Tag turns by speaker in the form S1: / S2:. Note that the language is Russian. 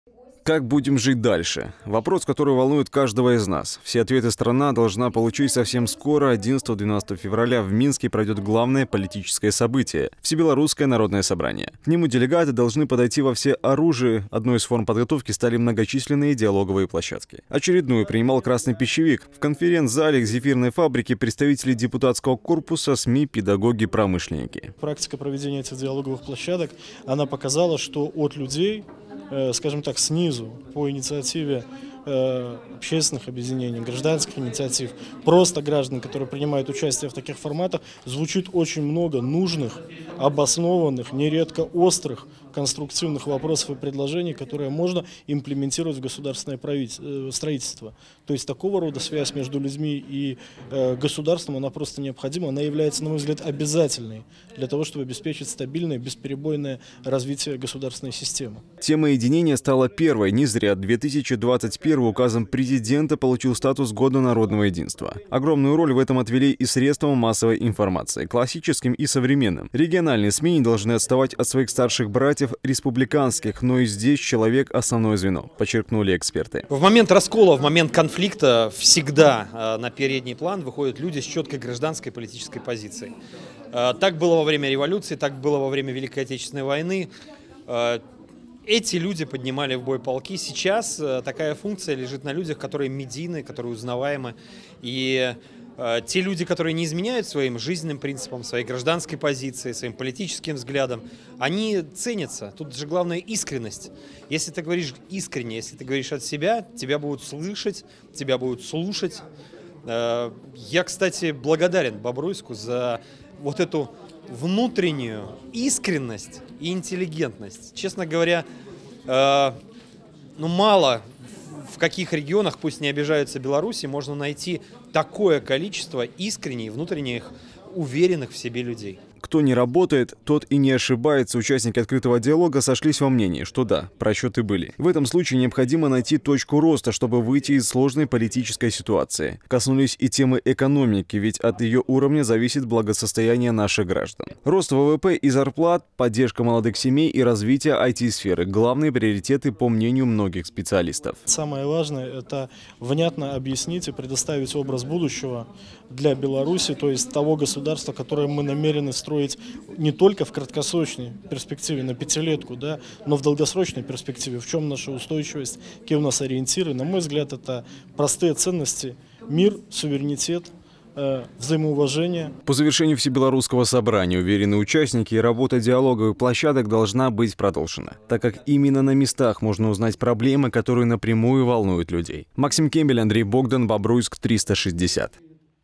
S1: Как будем жить дальше? Вопрос, который волнует каждого из нас. Все ответы страна должна получить совсем скоро. 11-12 февраля в Минске пройдет главное политическое событие – Всебелорусское народное собрание. К нему делегаты должны подойти во всеоружии. Одной из форм подготовки стали многочисленные диалоговые площадки. Очередную принимал «Красный пищевик». В конференц-зале к зефирной фабрике представители депутатского корпуса, СМИ, педагоги, промышленники.
S2: Практика проведения этих диалоговых площадок, она показала, что от людей, скажем так, снизу, по инициативе общественных объединений, гражданских инициатив, просто граждан, которые принимают участие в таких форматах, звучит очень много нужных, обоснованных, нередко острых, конструктивных вопросов и предложений, которые можно имплементировать в государственное строительство. То есть такого рода связь между людьми и государством, она просто необходима, она является, на мой взгляд, обязательной для того, чтобы обеспечить стабильное, бесперебойное развитие государственной системы.
S1: Тема единения стала первой. Не зря 2021 указом президента получил статус Года народного единства. Огромную роль в этом отвели и средства массовой информации, классическим и современным. Региональные СМИ не должны отставать от своих старших братьев республиканских, но и здесь человек – основное звено, подчеркнули эксперты.
S3: В момент раскола, в момент конфликта всегда на передний план выходят люди с четкой гражданской политической позицией. Так было во время революции, так было во время Великой Отечественной войны. Эти люди поднимали в бой полки. Сейчас такая функция лежит на людях, которые медийны, которые узнаваемы. И те люди, которые не изменяют своим жизненным принципам, своей гражданской позиции, своим политическим взглядам, они ценятся. Тут же главное искренность. Если ты говоришь искренне, если ты говоришь от себя, тебя будут слышать, тебя будут слушать. Я, кстати, благодарен Бобруйску за вот эту внутреннюю искренность и интеллигентность. Честно говоря, мало в каких регионах, пусть не обижаются Беларуси, можно найти такое количество искренних, внутренних, уверенных в себе людей.
S1: Кто не работает, тот и не ошибается. Участники открытого диалога сошлись во мнении, что да, просчеты были. В этом случае необходимо найти точку роста, чтобы выйти из сложной политической ситуации. Коснулись и темы экономики, ведь от ее уровня зависит благосостояние наших граждан. Рост ВВП и зарплат, поддержка молодых семей и развитие IT-сферы – главные приоритеты, по мнению многих специалистов.
S2: Самое важное – это внятно объяснить и предоставить образ будущего для Беларуси, то есть того государства, которое мы намерены строить не только в краткосрочной перспективе, на пятилетку, да, но в долгосрочной перспективе. В чем наша устойчивость, какие у нас ориентиры. На мой взгляд, это простые ценности: мир, суверенитет, взаимоуважение.
S1: По завершению Всебелорусского собрания уверены участники, и работа диалоговых площадок должна быть продолжена, так как именно на местах можно узнать проблемы, которые напрямую волнуют людей. Максим Кембель, Андрей Богдан, Бобруйск, 360.